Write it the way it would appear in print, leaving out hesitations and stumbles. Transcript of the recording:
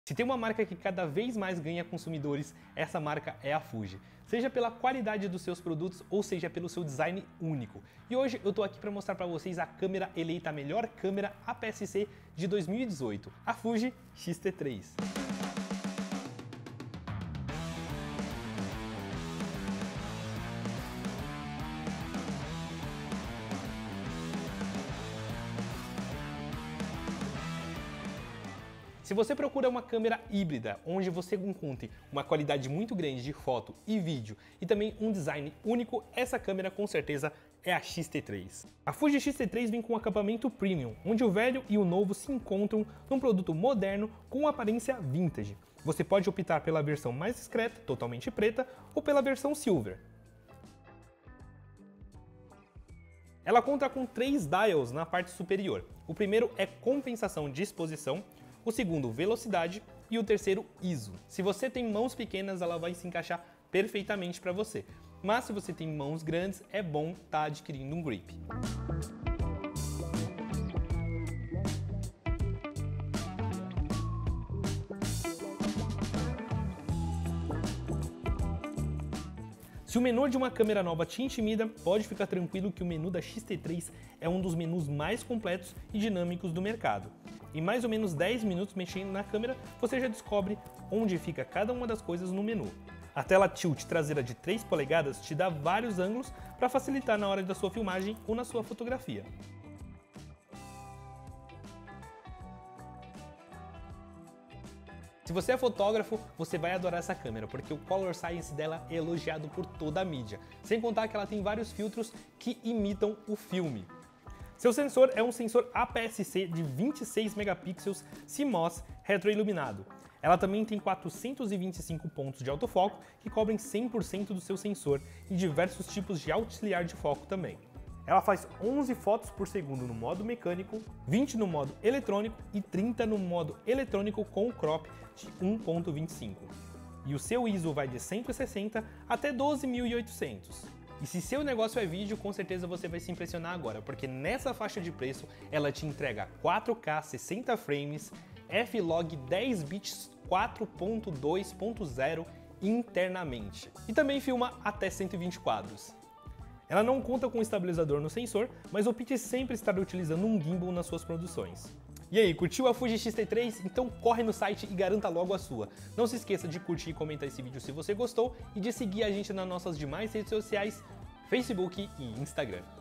Se tem uma marca que cada vez mais ganha consumidores, essa marca é a Fuji. Seja pela qualidade dos seus produtos ou seja pelo seu design único. E hoje eu tô aqui para mostrar para vocês a câmera eleita a melhor câmera APS-C de 2018, a Fuji X-T3. Se você procura uma câmera híbrida, onde você encontre uma qualidade muito grande de foto e vídeo e também um design único, essa câmera com certeza é a X-T3. A Fuji X-T3 vem com um acabamento premium, onde o velho e o novo se encontram num produto moderno com aparência vintage. Você pode optar pela versão mais discreta, totalmente preta, ou pela versão silver. Ela conta com 3 dials na parte superior. O primeiro é compensação de exposição, o segundo velocidade e o terceiro ISO. Se você tem mãos pequenas, ela vai se encaixar perfeitamente para você, mas se você tem mãos grandes, é bom estar adquirindo um grip. Se o menu de uma câmera nova te intimida, pode ficar tranquilo que o menu da X-T3 é um dos menus mais completos e dinâmicos do mercado. Em mais ou menos 10 minutos mexendo na câmera, você já descobre onde fica cada uma das coisas no menu. A tela tilt traseira de 3 polegadas te dá vários ângulos para facilitar na hora da sua filmagem ou na sua fotografia. Se você é fotógrafo, você vai adorar essa câmera, porque o Color Science dela é elogiado por toda a mídia, sem contar que ela tem vários filtros que imitam o filme. Seu sensor é um sensor APS-C de 26 megapixels CMOS retroiluminado. Ela também tem 425 pontos de autofoco que cobrem 100% do seu sensor e diversos tipos de auxiliar de foco também. Ela faz 11 fotos por segundo no modo mecânico, 20 no modo eletrônico e 30 no modo eletrônico com o crop de 1.25. E o seu ISO vai de 160 até 12.800. E se seu negócio é vídeo, com certeza você vai se impressionar agora, porque nessa faixa de preço ela te entrega 4K 60 frames, F-Log 10 bits 4.2.0 internamente. E também filma até 120 quadros. Ela não conta com estabilizador no sensor, mas opte sempre estar utilizando um gimbal nas suas produções. E aí, curtiu a Fuji X-T3? Então corre no site e garanta logo a sua. Não se esqueça de curtir e comentar esse vídeo se você gostou e de seguir a gente nas nossas demais redes sociais, Facebook e Instagram.